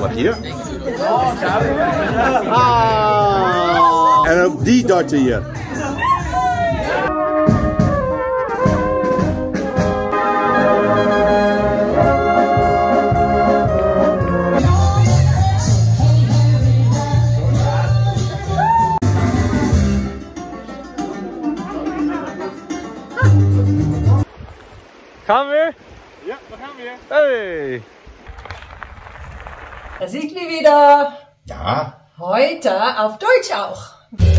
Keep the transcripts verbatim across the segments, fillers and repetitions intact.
gezellig hier. Ah, en ook die darten hier. Gaan we weer? Ja, we gaan weer. Hey! Da sind wir wieder. Ja. Heute auf Deutsch auch.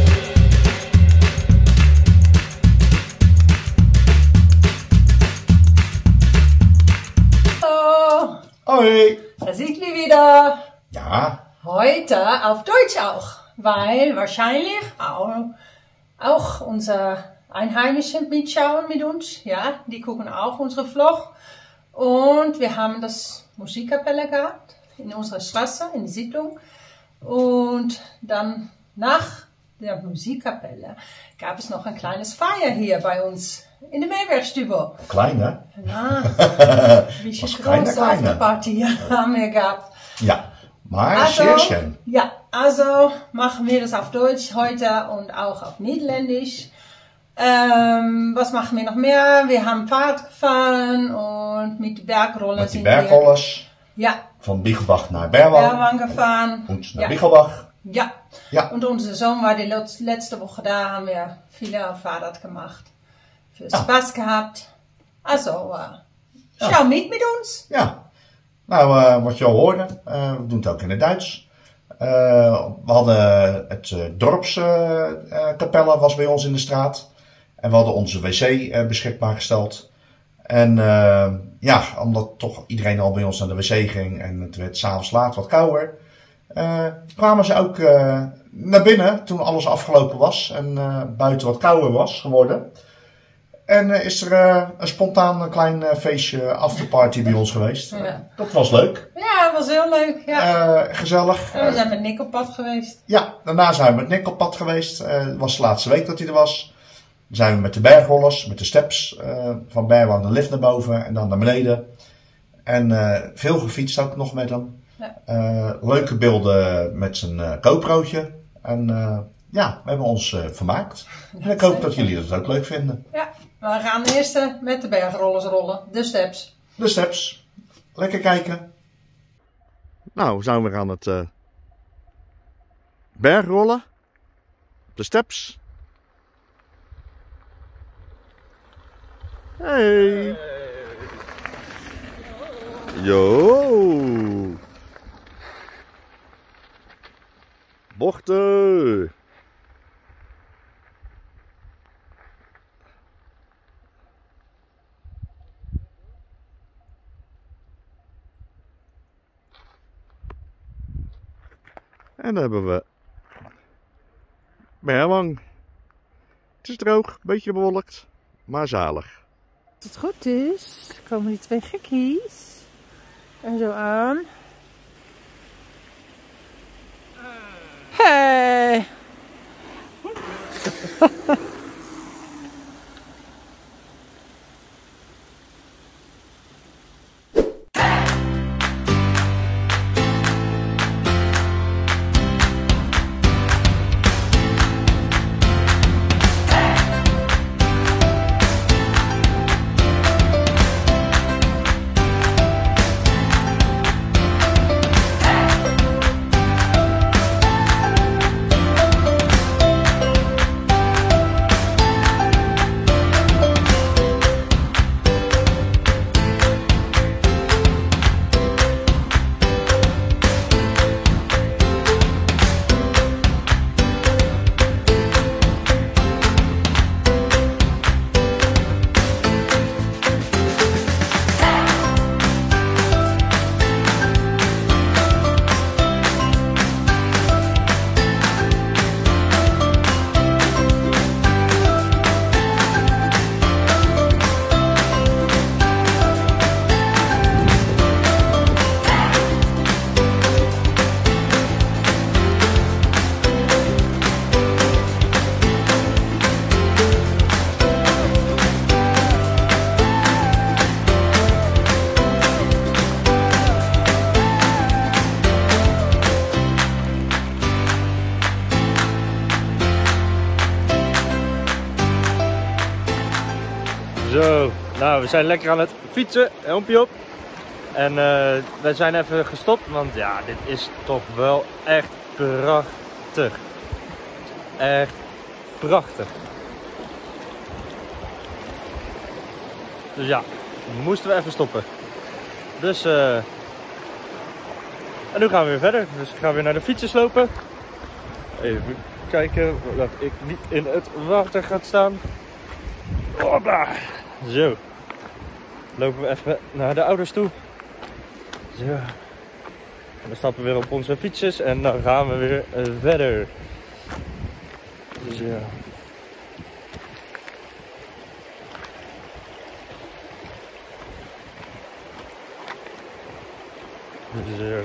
Hallo. Hoi. Da sind wir wieder. Ja. Heute auf Deutsch auch. Weil wahrscheinlich auch, auch unsere Einheimischen mitschauen mit uns. Ja, die gucken auch unsere Vlog. Und wir haben das Musikkapelle gehabt in unserer Straße, in der Siedlung. Und dann nach der Musikkapelle gab es noch ein kleines Feier hier bei uns in der Meerwerkstube. Klein, hè? Ja, wie Was große kleine, kleine. Party haben wir gehabt. Ja, maar Also, zeer schön. ja, also machen wir das auf Deutsch heute und auch auf Niederländisch. Ähm, was machen wir noch mehr? Wir haben Fahrrad gefahren und mit Bergrollen Met die sind bergrollers wir ja, van Biegelbach naar Berwang Berwang gefahren. und naar Ja. Biegelbach. Ja. Ja. Und unser Sohn war die letz- letzte Woche da, haben wir viele auf Fahrrad gemacht. Für Ja. Spaß gehabt. Also, äh, schau mit mit uns. Ja, nou uh, wat je al hoorde, uh, we doen het ook in het Duits. Uh, we hadden het uh, dorpskapelle uh, was bij ons in de straat. En we hadden onze wc uh, beschikbaar gesteld. En uh, ja, omdat toch iedereen al bij ons naar de wc ging en het werd 's avonds laat wat kouder, uh, kwamen ze ook uh, naar binnen toen alles afgelopen was en uh, buiten wat kouder was geworden. En uh, is er uh, een spontaan een klein uh, feestje afterparty bij ons geweest. Ja. Dat was leuk. Ja, dat was heel leuk. Ja. Uh, gezellig. En we zijn met Nick op pad geweest. Ja, daarna zijn we met Nick op pad geweest. Uh, het was de laatste week dat hij er was. Dan zijn we met de bergrollers, met de steps uh, van Berwang de lift naar boven en dan naar beneden. En uh, veel gefietst ook nog met hem. Ja. Uh, leuke beelden met zijn uh, GoPro'tje. En uh, ja, we hebben ons uh, vermaakt. En ik hoop dat jullie dat ook leuk vinden. Ja, we gaan eerst uh, met de bergrollers rollen. De steps. De steps. Lekker kijken. Nou, we zijn weer aan het uh, bergrollen. De steps. Hey. Yo. Bochten. En dan hebben we Berwang. Het is droog, een beetje bewolkt, maar zalig. Als het goed is, komen die twee gekkies er zo aan. Hey! Zo, nou we zijn lekker aan het fietsen, helmpje op. En uh, we zijn even gestopt, want ja, dit is toch wel echt prachtig. Echt prachtig. Dus ja, moesten we even stoppen. Dus, uh, en nu gaan we weer verder. Dus ik ga weer naar de fietsen lopen. Even kijken dat ik niet in het water ga staan. Hoppa. Zo. Lopen we even naar de ouders toe. Zo. En dan stappen we weer op onze fietsjes en dan gaan we weer uh, verder. Zo. Zo.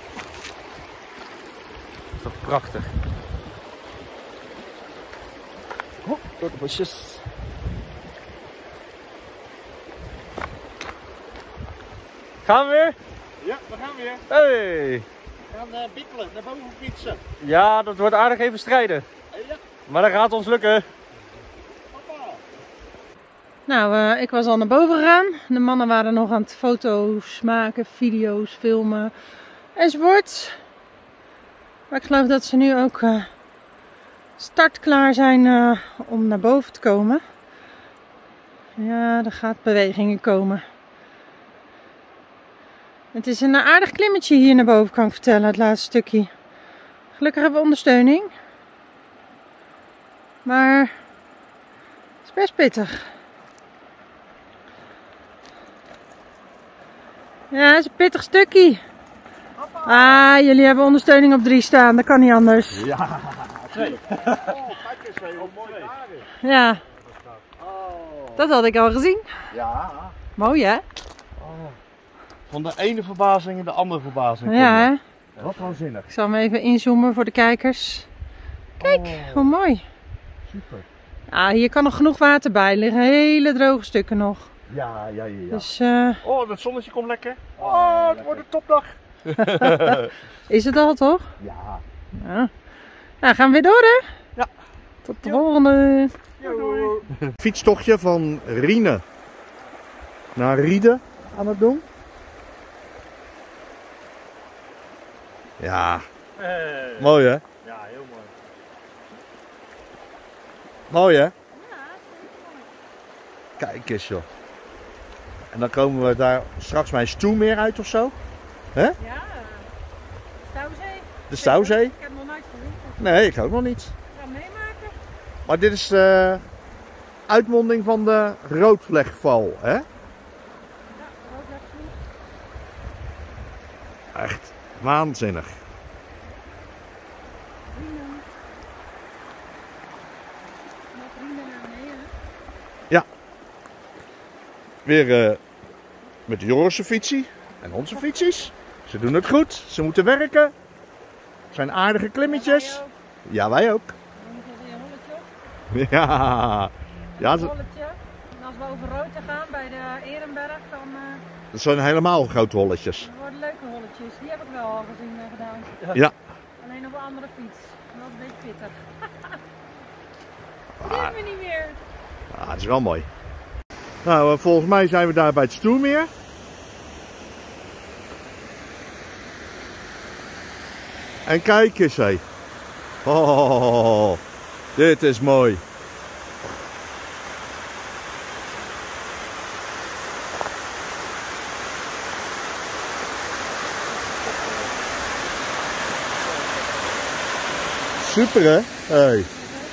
Toch prachtig. Oh, door de bosjes. Gaan we weer? Ja, we gaan weer. Hey! We gaan uh, bikkelen, naar boven fietsen. Ja, dat wordt aardig even strijden. Ja. Maar dat gaat ons lukken. Papa. Nou, uh, ik was al naar boven gegaan. De mannen waren nog aan het foto's maken, video's filmen enzovoort. Maar ik geloof dat ze nu ook uh, startklaar zijn uh, om naar boven te komen. Ja, er gaat bewegingen komen. Het is een aardig klimmetje hier naar boven, kan ik vertellen, het laatste stukje. Gelukkig hebben we ondersteuning. Maar het is best pittig. Ja, het is een pittig stukje. Ah, jullie hebben ondersteuning op drie staan, dat kan niet anders. Ja, twee. Oh, kijk eens, hoe mooi daar is. Ja, Oh. dat had ik al gezien. Ja. Mooi hè? Van de ene verbazing in de andere verbazing. Ja hè? Wat waanzinnig. Ik zal hem even inzoomen voor de kijkers. Kijk, Oh. hoe mooi. Super. Ah, hier kan nog genoeg water bij, er liggen hele droge stukken nog. Ja, ja, ja. ja. Dus, uh, Oh, het zonnetje komt lekker. Oh, het wordt een topdag. is het al toch? Ja. Ja. Nou, gaan we weer door hè? Ja. Tot de volgende. Doei. Fietstochtje van Riene naar Riede aan het doen. Ja, Hey. mooi hè? Ja, heel mooi. Mooi hè? Kijk eens joh. En dan komen we daar straks bij een Stoelmeer uit of zo. Hè? Ja, Stouwzee. De Stouwzee? Ik heb nog nooit gezien. Nee, ik ook nog niet. Ik ga meemaken. Maar dit is de uitmonding van de Roodvlegval, hè? Ja, roodleg genoeg. Echt waanzinnig. Vrienden. Nog vrienden naar beneden. Weer uh, met de Jorische fietsie en onze fietsies. Ze doen het goed, ze moeten werken. Het zijn aardige klimmetjes. Ja, wij ook. Dan moeten we een holletje op. Ja, ja Een ze- holletje. En als we over Rooten gaan bij de Ehrenberg, dan uh, dat zijn helemaal grote holletjes. worden leuke holletjes. Die heb ik wel al gezien en gedaan. Ja. Alleen op een andere fiets. Dat is een beetje pittig. Die hebben we niet meer. Ah, dat is wel mooi. Nou, uh, volgens mij zijn we daar bij het Stoelmeer. En kijk eens hé. Oh, dit is mooi. Super hè? Hey. Ja,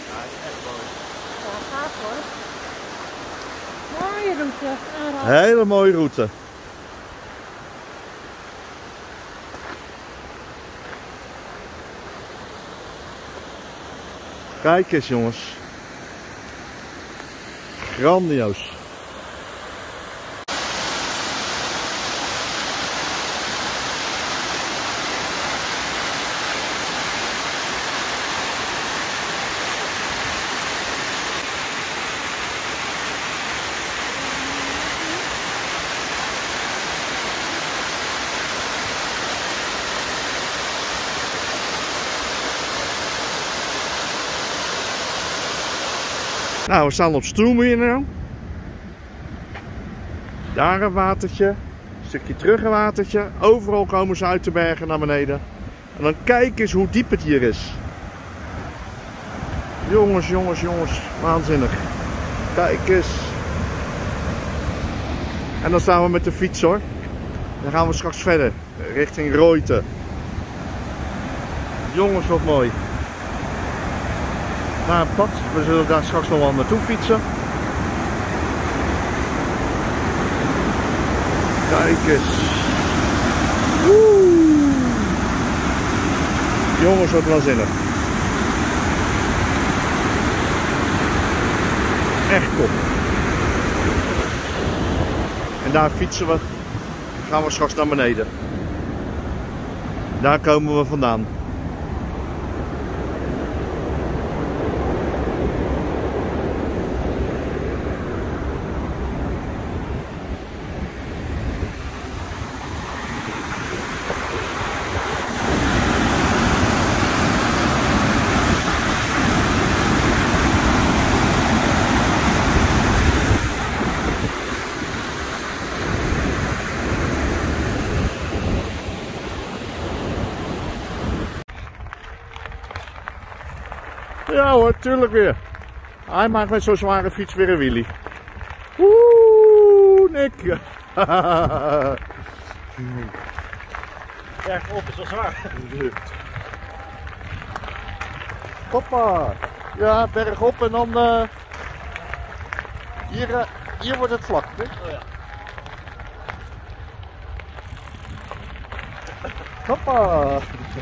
gaaf hoor. Mooie route. Aanraden. Hele mooie route. Kijk eens jongens. Grandioos. Nou, we staan op Stoelmeer nu. Daar een watertje. Een stukje terug een watertje. Overal komen ze uit de bergen naar beneden. En dan kijk eens hoe diep het hier is. Jongens, jongens, jongens. Waanzinnig. Kijk eens. En dan staan we met de fiets hoor. Dan gaan we straks verder. Richting Ruyter. Jongens, wat mooi. Naar een pad. We zullen daar straks nog wel naartoe fietsen. Kijk eens. Woe. Jongens, wat waanzinnig. Echt top. En daar fietsen we. Gaan we straks naar beneden. Daar komen we vandaan. Ja hoor, tuurlijk weer. Hij maakt met zo'n zware fiets weer een wheelie. Woe, Nick. Bergop is wel zwaar. Hoppa. Ja, bergop en dan... Uh, hier, uh, hier wordt het vlak. Hè? Oh ja. Hoppa.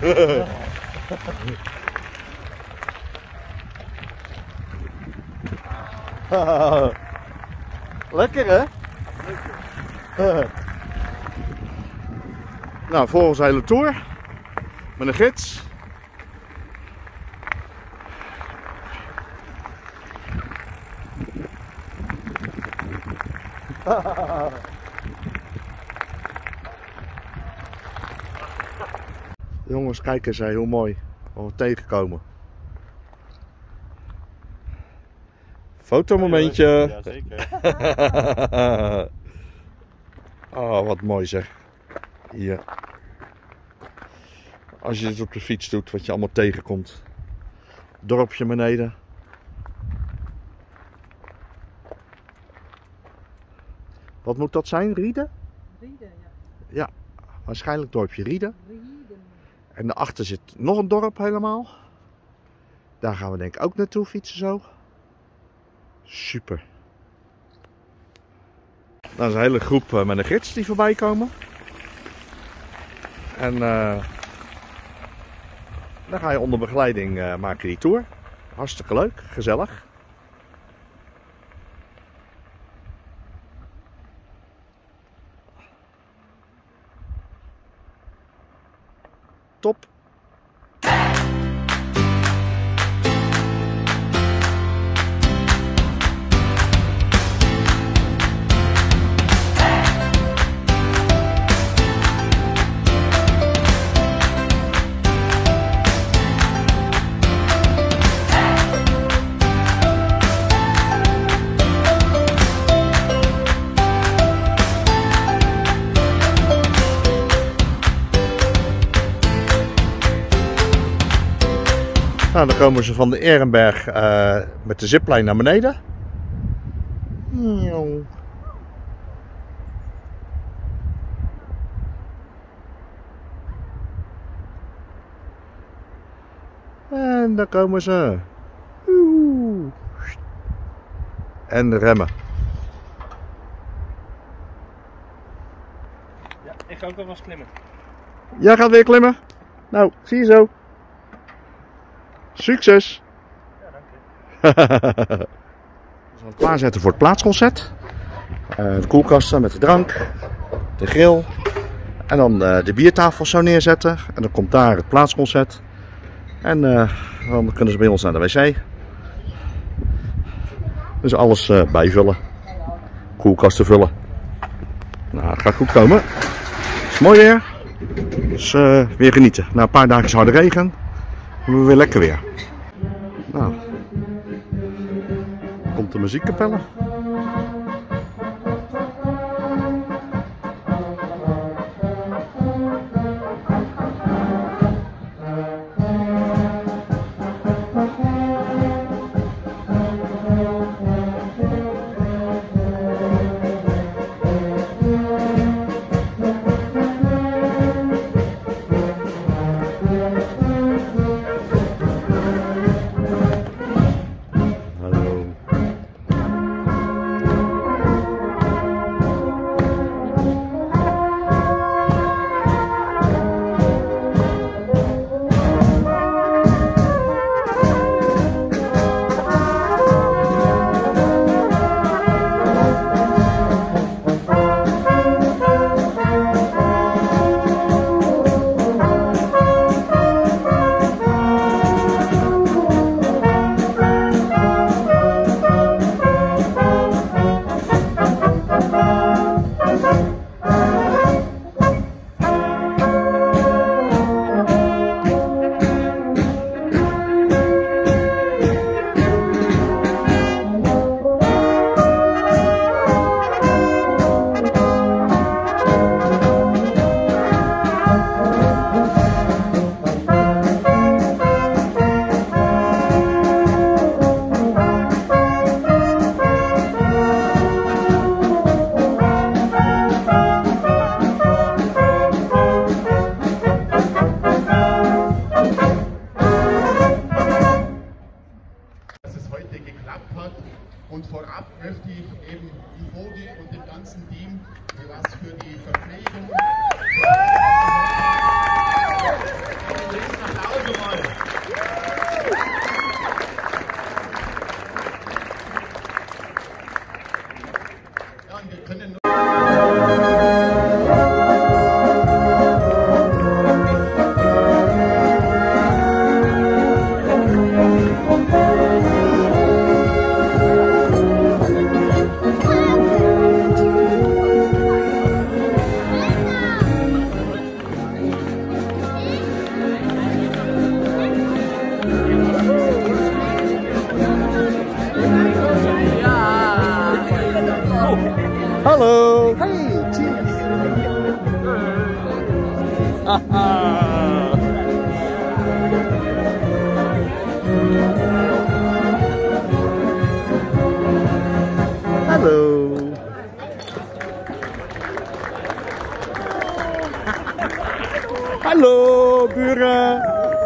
Lekker hè? Lekker. Nou, volgens de hele tour. Met een gids. Jongens, kijk eens hè, hoe mooi. Wat we tegenkomen. Fotomomentje. Ja, zeker. Oh, wat mooi zeg. Hier. Als je dit op de fiets doet, wat je allemaal tegenkomt. Dorpje beneden. Wat moet dat zijn? Rieden? Rieden, ja. Ja, waarschijnlijk dorpje Rieden. Rieden. En daarachter zit nog een dorp helemaal. Daar gaan we denk ik ook naartoe fietsen zo. Super. Dat is een hele groep met een gids die voorbij komen. En uh, dan ga je onder begeleiding uh, maken die tour. Hartstikke leuk, gezellig. Top. Nou, dan komen ze van de Ehrenberg uh, met de ziplijn naar beneden. En daar komen ze. Oeh. En remmen. Ja, ik ga ook alvast klimmen. Jij gaat weer klimmen? Nou, zie je zo. Succes! Ja, dank je. We gaan het klaarzetten voor het plaatsconcert. Uh, de koelkasten met de drank, de grill en dan uh, de biertafel zo neerzetten. En dan komt daar het plaatsconcert. En uh, dan kunnen ze bij ons naar de wc. Dus alles uh, bijvullen. Koelkasten vullen. Nou, het gaat goed komen. Het is mooi weer. Dus uh, weer genieten. Na een paar dagen harde regen. Hebben we weer lekker weer. Nou, komt de muziekkapelle. geklappt hat. Und vorab möchte ich eben die Vogel und dem ganzen Team was für die Verpflegung. Applaus mal. Ja, und wir können nur Hallo! Hey, cheers! Hallo! Hallo, buren!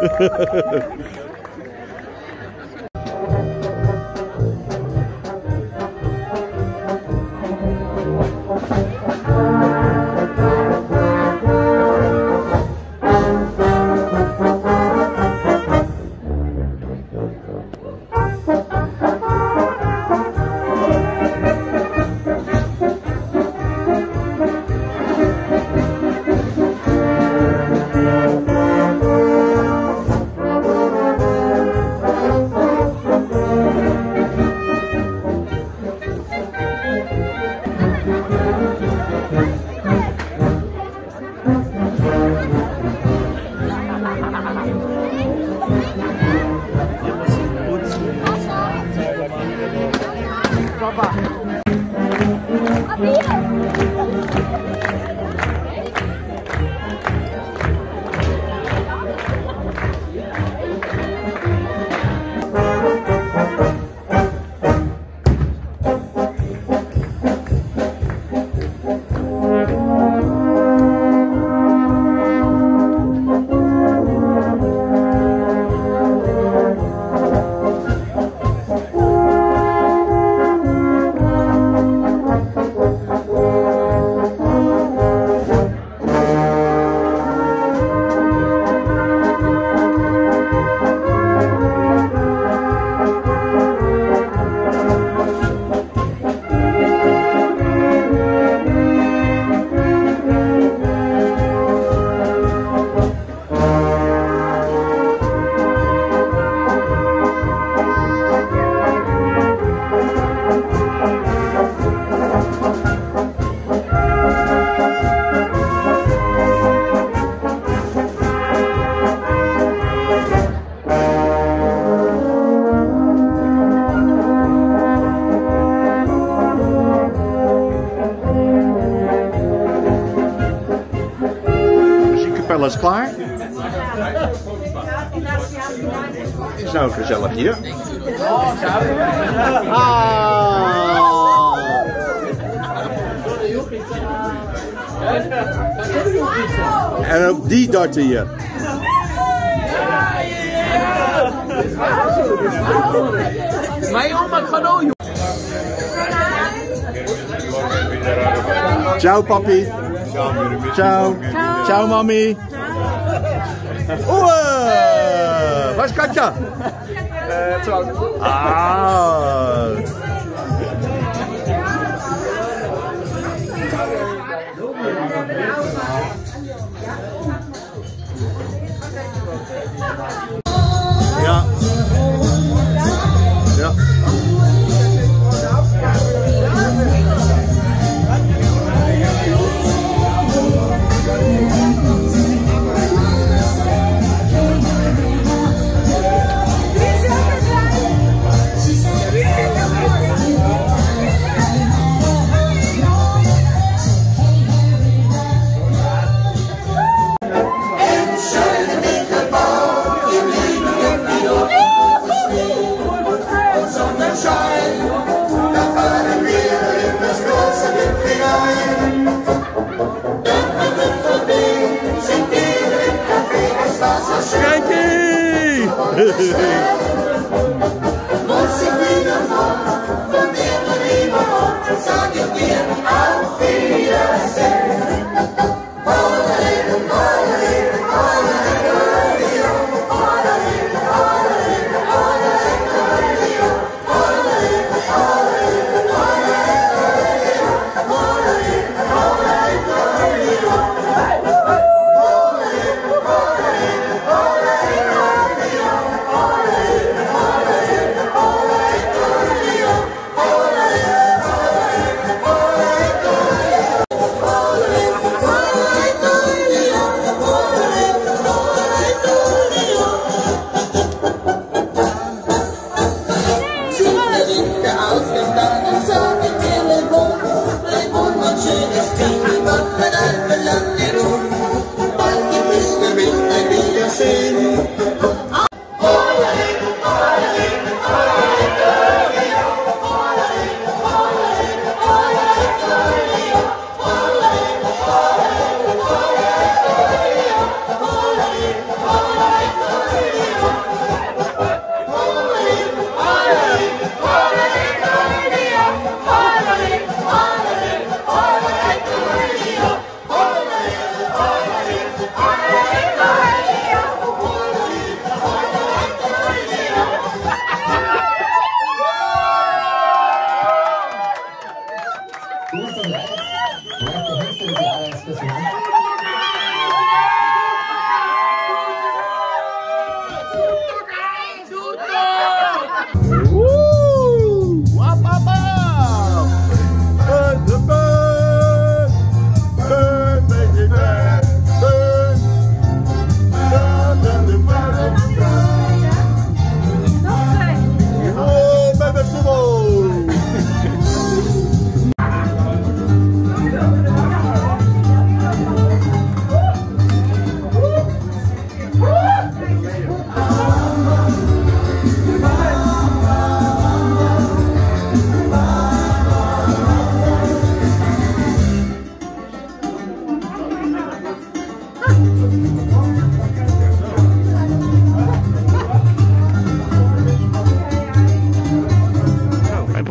Alles klaar? Is nou gezellig hier. Ah. En ook die darten hier. Mijn oma kan ook. Ciao papi. Ciao. Ciao mami. Oeh, waar is Katja? Uh, ah. Ja. Ja. Kijk eens!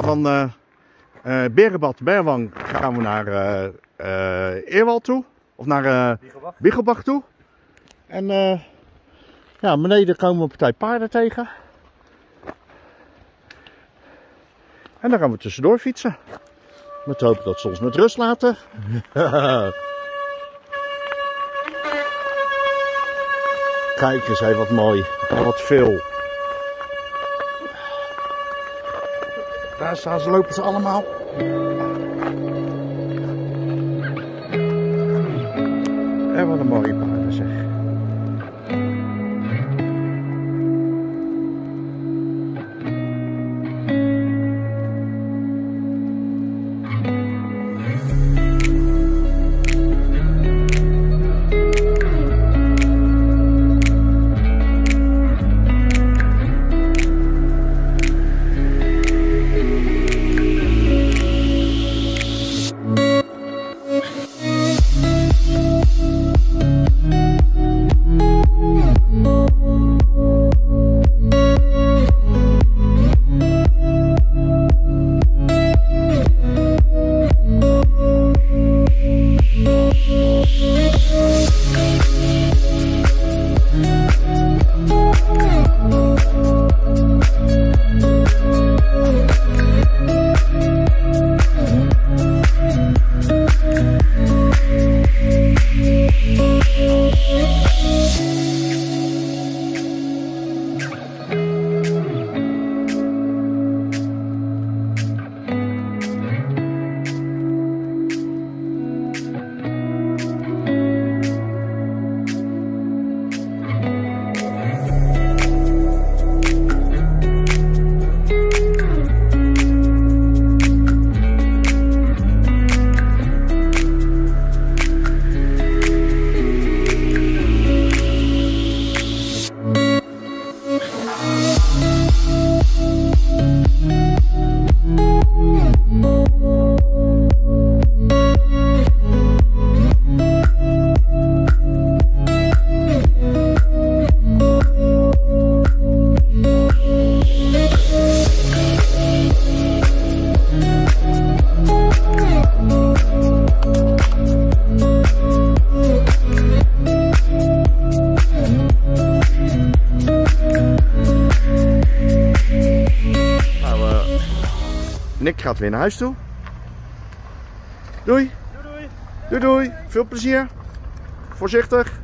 van uh, uh, Berenbad, Berwang gaan we naar uh, uh, Eerwald toe. Of naar uh, Biegelbach toe. En uh, ja, beneden komen we een partij paarden tegen. En dan gaan we tussendoor fietsen. Met hoop dat ze ons met rust laten. Kijk eens, hé, wat mooi. Wat veel. Daar staan ze, lopen ze allemaal. En wat een mooie paarden, zeg. Nick gaat weer naar huis toe. Doei. Doei doei. Doei doei. Veel plezier. Voorzichtig.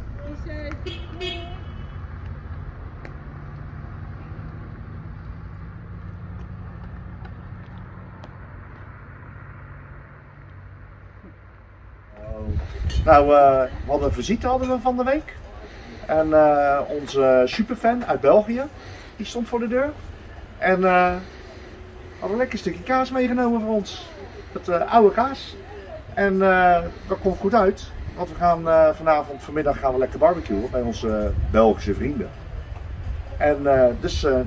Nou, uh, we hadden een visite hadden we van de week. En uh, onze superfan uit België, die stond voor de deur. En uh, hadden een lekker stukje kaas meegenomen voor ons. Het uh, oude kaas. En uh, dat komt goed uit. Want we gaan uh, vanavond, vanmiddag gaan we lekker barbecuen bij onze uh, Belgische vrienden. En uh, dus uh,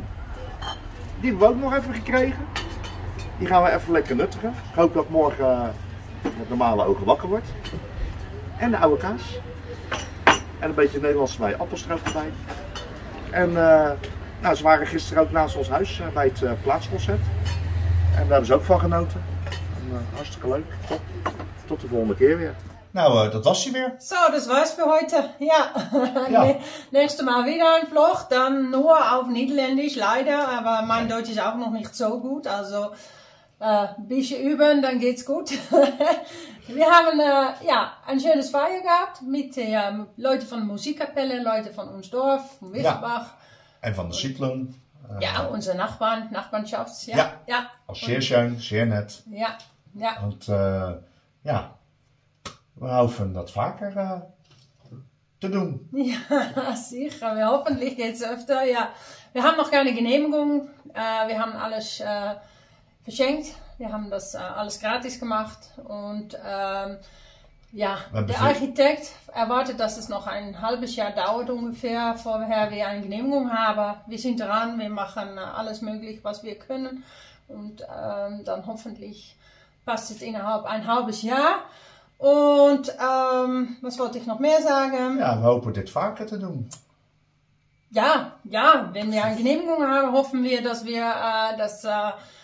die hebben we ook nog even gekregen. Die gaan we even lekker nuttigen. Ik hoop dat morgen uh, met normale ogen wakker wordt. En de oude kaas. En een beetje Nederlandse bij appelstroop erbij. En uh, nou, ze waren gisteren ook naast ons huis uh, bij het uh, plaatsconcert. En daar hebben ze ook van genoten. En, uh, hartstikke leuk. Top. Tot de volgende keer weer. Nou, uh, dat was hij weer. So, das war's für heute. Ja, ja. Nächstes Mal wieder ein Vlog, dann nur auf Niederländisch, leider, aber mein Deutsch ist auch noch nicht so gut, also äh, ein bisschen üben, dann geht's gut. Wir haben äh, ja, ein schönes Feier gehabt mit äh, Leuten von der Musikkapelle, Leute von uns Dorf, von Wischbach. Ja. En van de Siedlung. Uh, ja, unsere Nachbarn, Nachbarschafts. Ja, ja. ja. Als zeer schön, zeer net. Ja, ja. Want uh, ja, we hopen dat vaker uh, te doen. Ja, sicher. Wir hoffentlich geht's öfter. Ja, wir haben noch keine Genehmigung. Uh, wir haben alles uh, verschenkt. Wir haben das uh, alles gratis gemacht und ähm, ja, der Architekt erwartet, dass es noch ein halbes Jahr dauert ungefähr, vorher wir eine Genehmigung haben. Wir sind dran, wir machen alles möglich, was wir können und ähm, dann hoffentlich passt es innerhalb ein halbes Jahr. Und ähm, was wollte ich noch mehr sagen? Ja, we hopen dit vaker te doen. Ja, ja, wenn wir eine Genehmigung haben, hoffen wir, dass wir äh, das äh,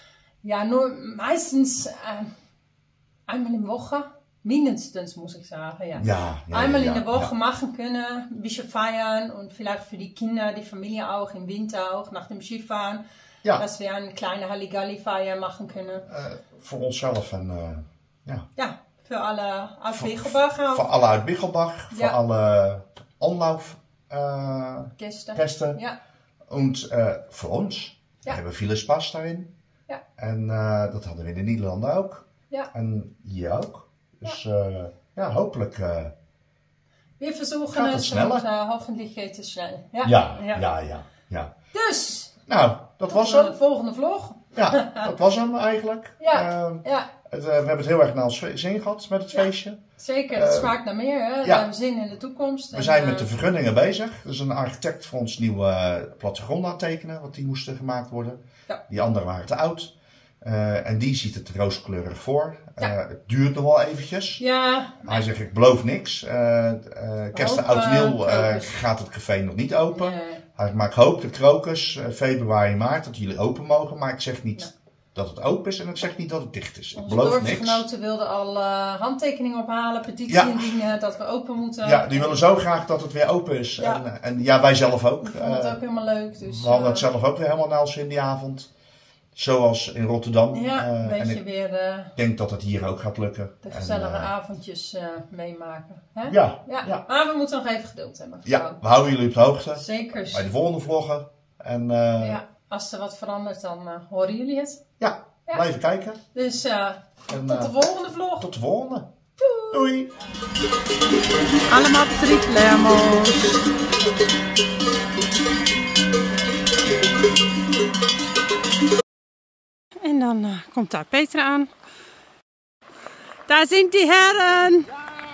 ja, nur meistens äh, einmal in der Woche. Mindestens, muss ich sagen, ja. Ja, ja, Einmal ja, in der Woche ja. machen können, ein bisschen feiern und vielleicht für die Kinder, die Familie auch, im Winter auch, nach dem Skifahren, Ja. dass wir eine kleine Halligalli-Feier machen können. Uh, voor onszelf en uh, ja. Ja, für alle aus Bichelbach auch. Voor alle uit Bichelbach, voor Ja. alle Anlaufgäste. Gäste. Gäste. Ja, Und uh, voor ons. We Ja. hebben viele Spaß daarin. Ja. En uh, dat hadden we in de Nederlanden ook. ja. En hier ook. Dus uh, ja, hopelijk. Uh, Wir versuchen Gaat het es sneller? und äh, hoffentlich geht es schnell. Ja, ja, ja, ja, ja, ja. Dus, Nou, dat was de hem. volgende vlog. Ja, dat was hem eigenlijk. Ja, Uh, ja. het, uh, we hebben het heel erg naar ons zin gehad met het Ja. feestje. Zeker, dat Uh, smaakt naar meer. Hè? We ja. hebben zin in de toekomst. We En, zijn uh, met de vergunningen bezig. Er is een architect voor ons nieuwe uh, plattegrond aan het tekenen, want die moesten gemaakt worden. Ja. Die andere waren te oud. Uh, en die ziet het rooskleurig voor. Uh, Ja. Het duurt nog wel eventjes. Ja, Hij zegt, ik beloof niks. Uh, uh, kerst en Hoop, oud en nieuw uh, uh, krokus. gaat het café nog niet open. nee. Hij maakt hoop de krokus, uh, februari, maart, dat jullie open mogen. Maar ik zeg niet Ja. dat het open is en ik zeg niet dat het dicht is. Ik Onze beloof niks. dorpsgenoten wilden al uh, handtekeningen ophalen, petitie Ja. indienen dat we open moeten. Ja, die willen zo graag dat het weer open is. Ja. En, en ja, wij zelf ook. Ik vond het Uh, ook helemaal leuk. Dus, We hadden uh, het zelf ook weer helemaal naar ons in die avond. Zoals in Rotterdam. Ja, Uh, een en beetje ik weer uh, denk dat het hier ook gaat lukken. de En, gezellige uh, avondjes uh, meemaken. Hè? Ja, ja. ja. Maar we moeten nog even geduld hebben. ja, Gewoon. we houden jullie op de hoogte Zeker. bij de volgende vloggen. En uh, ja. Ja, als er wat verandert, dan uh, horen jullie het. Ja, Ja. blijven kijken. Dus uh, En, tot de uh, volgende vlog. tot de volgende. Doei! Allemaal Patrick-lemels. En dan uh, komt daar Petra aan. Daar zijn die heren.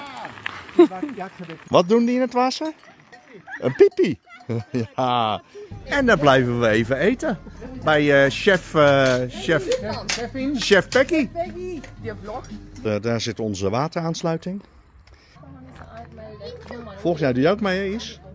Wat doen die in het wassen? Een pipi. Ja. En dan blijven we even eten. Bij uh, chef, uh, chef, chef Peggy. Da- daar zit onze wateraansluiting. Volgend jaar doe je ook mee, Is?